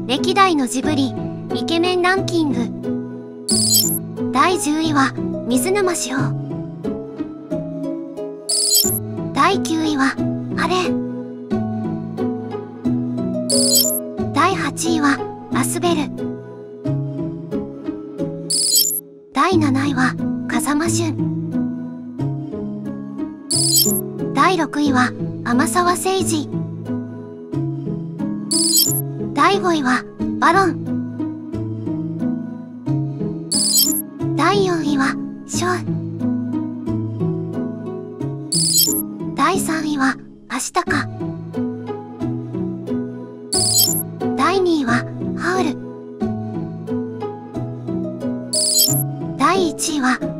歴代のジブリイケメンランキング。第10位は水沼紫桜。第9位はあれ。第8位はアスベル。第7位は風間俊。第6位は天沢誠司。第5位はバロン。第4位はショー。第3位はアシタカ。第2位はハウル。第1位は